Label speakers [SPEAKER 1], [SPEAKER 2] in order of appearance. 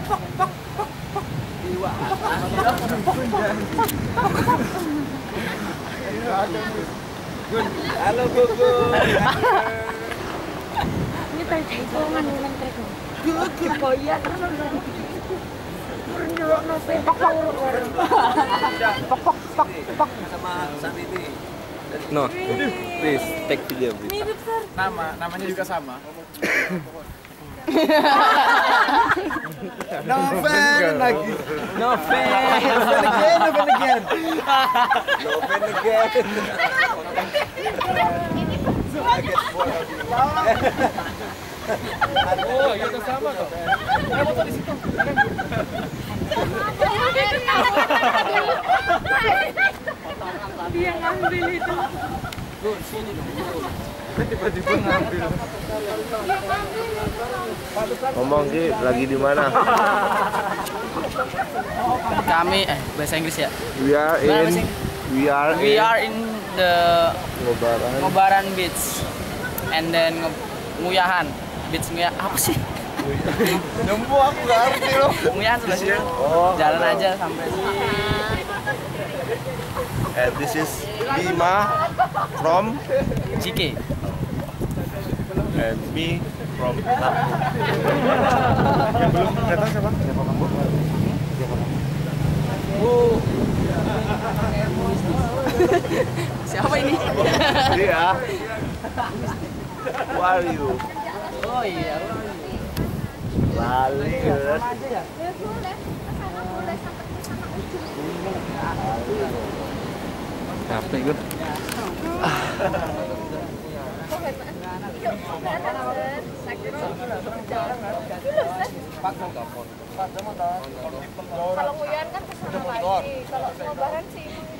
[SPEAKER 1] Halo Gugun.
[SPEAKER 2] Ini taikongan dengan teko. Gugun koyak.
[SPEAKER 1] Sama Saniti.
[SPEAKER 3] No, please take video please.
[SPEAKER 2] Mirip Sar.
[SPEAKER 4] Namanya juga sama.
[SPEAKER 1] No fan lagi.
[SPEAKER 3] No fan.
[SPEAKER 1] No fan again. No fan again.
[SPEAKER 4] Oh, itu sama toh. Kamu tuh di situ.
[SPEAKER 2] Dia ngambil itu.
[SPEAKER 4] Tiba-tiba ngambil.
[SPEAKER 3] Ngomong Ki, lagi di mana?
[SPEAKER 5] Kami bahasa Inggris ya.
[SPEAKER 3] We are in the Ngobaran Beach and then Nguyahan Beach. Nguyahan apa sih?
[SPEAKER 1] Nemu aku nggak ngerti loh.
[SPEAKER 5] Nguyahan sebelah sini. Jalan aja sampai.
[SPEAKER 3] And this is Bima from
[SPEAKER 5] JK.
[SPEAKER 3] and me from
[SPEAKER 4] Yang belum datang siapa? Siapa kamu?
[SPEAKER 5] Siapa ini?
[SPEAKER 3] Dia. Who are you?
[SPEAKER 5] Oh iya.
[SPEAKER 3] Lali. Capek gue.
[SPEAKER 2] Kalau Nguyan kan kesana lagi. Kalau Ngobaran sih